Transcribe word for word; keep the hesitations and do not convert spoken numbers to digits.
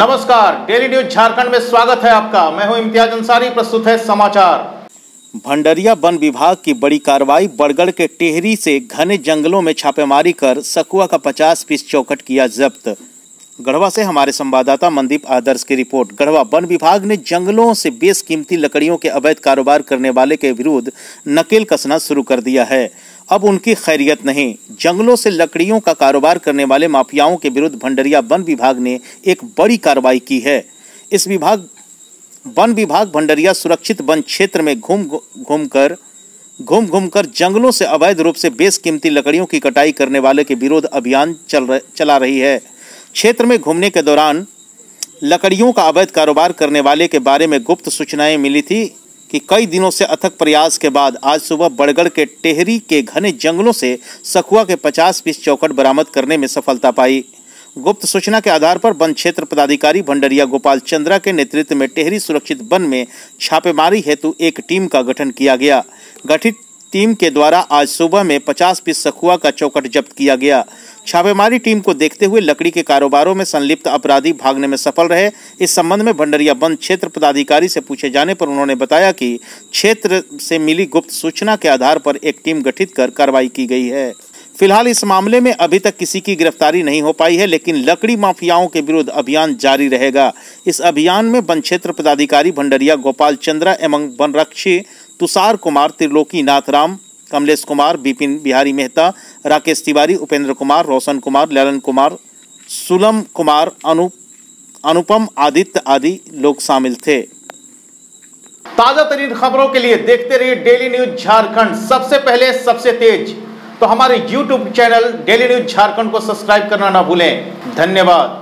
नमस्कार, daily news Jharkhand में स्वागत है आपका। मैं हूं इम्तियाज अंसारी। प्रस्तुत है समाचार। भंडरिया वन विभाग की बड़ी कार्रवाई। बड़गढ़ के टेहरी से घने जंगलों में छापेमारी कर सकुआ का पचास पीस चौखट किया जब्त। गढ़वा से हमारे संवाददाता मनदीप आदर्श की रिपोर्ट। गढ़वा वन विभाग ने जंगलों से बेशकीमती लकड़ियों के अवैध कारोबार करने वाले के विरुद्ध नकेल कसना शुरू कर दिया है। अब उनकी खैरियत नहीं। जंगलों से लकड़ियों का कारोबार करने वाले माफियाओं के विरुद्ध भंडरिया वन विभाग ने एक बड़ी कार्रवाई की है। इस विभाग वन विभाग भंडरिया सुरक्षित वन क्षेत्र में घूम घूम कर घूम घूम कर जंगलों से अवैध रूप से बेशकीमती लकड़ियों की कटाई करने वाले के विरुद्ध अभियान चल रह, चला रही है। क्षेत्र में घूमने के दौरान लकड़ियों का अवैध कारोबार करने वाले के बारे में गुप्त सूचनाएं मिली थी कि कई दिनों से अथक प्रयास के बाद आज सुबह बड़गढ़ के टेहरी के घने जंगलों से सकुआ के पचास पीस चौखट बरामद करने में सफलता पाई। गुप्त सूचना के आधार पर वन क्षेत्र पदाधिकारी भंडरिया गोपाल चंद्रा के नेतृत्व में टेहरी सुरक्षित वन में छापेमारी हेतु एक टीम का गठन किया गया। गठित टीम के द्वारा आज सुबह में पचास पीस सखुआ का चौखट जब्त किया गया। छापेमारी टीम को देखते हुए लकड़ी के कारोबारों में संलिप्त अपराधी भागने में सफल रहे। इस संबंध में भंडरिया वन क्षेत्र पदाधिकारी से पूछे जाने पर उन्होंने बताया कि क्षेत्र से मिली गुप्त सूचना के आधार पर एक टीम गठित कर कार्रवाई की गई है। फिलहाल इस मामले में अभी तक किसी की गिरफ्तारी नहीं हो पाई है, लेकिन लकड़ी माफियाओं के विरुद्ध अभियान जारी रहेगा। इस अभियान में वन क्षेत्र पदाधिकारी भंडरिया गोपाल चंद्रा एवं वनरक्षी तुषार कुमार, त्रिलोकी नाथ राम, कमलेश कुमार, बिपिन बिहारी मेहता, राकेश तिवारी, उपेंद्र कुमार, रोशन कुमार, ललन कुमार, सुलम कुमार, अनु अनुपम आदित्य आदि लोग शामिल थे। ताजा तरीन खबरों के लिए देखते रहिए डेली न्यूज झारखंड, सबसे पहले सबसे तेज। तो हमारे YouTube channel daily news Jharkhand को सब्सक्राइब करना ना भूलें। धन्यवाद।